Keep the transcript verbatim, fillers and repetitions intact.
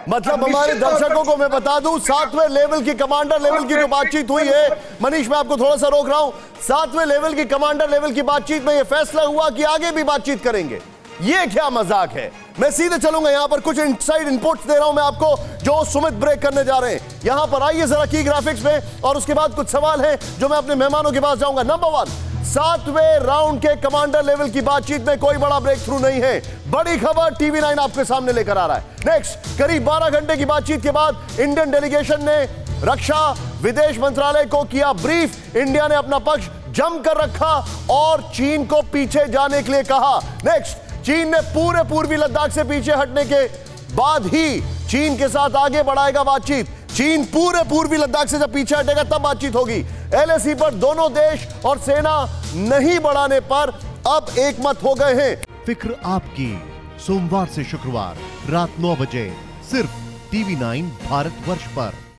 मतलब हमारे दर्शकों को मैं बता दूं, सातवें लेवल की कमांडर लेवल की जो बातचीत हुई है, मनीष मैं आपको थोड़ा सा रोक रहा हूं, सातवें लेवल की कमांडर लेवल की बातचीत में यह फैसला हुआ कि आगे भी बातचीत करेंगे। ये क्या मजाक है। मैं सीधे चलूंगा, यहां पर कुछ इनसाइड इनपुट्स दे रहा हूं मैं आपको, जो सुमित ब्रेक करने जा रहे हैं। यहां पर आइए जरा की ग्राफिक्स में, और उसके बाद कुछ सवाल हैं जो मैं अपने मेहमानों के पास जाऊंगा। नंबर वन, सातवें राउंड के कमांडर लेवल की बातचीत में कोई बड़ा ब्रेक थ्रू नहीं है। बड़ी खबर टीवी नाइन आपके सामने लेकर आ रहा है। नेक्स्ट, करीब बारह घंटे की बातचीत के बाद इंडियन डेलीगेशन ने रक्षा विदेश मंत्रालय को किया ब्रीफ। इंडिया ने अपना पक्ष जमकर रखा और चीन को पीछे जाने के लिए कहा। नेक्स्ट, चीन ने पूरे पूर्वी लद्दाख से पीछे हटने के बाद ही चीन के साथ आगे बढ़ाएगा बातचीत। चीन पूरे पूर्वी लद्दाख से जब पीछे हटेगा तब बातचीत होगी। एलएसी पर दोनों देश और सेना नहीं बढ़ाने पर अब एक मत हो गए हैं। फिक्र आपकी, सोमवार से शुक्रवार रात नौ बजे सिर्फ टीवी नाइन भारतवर्ष पर।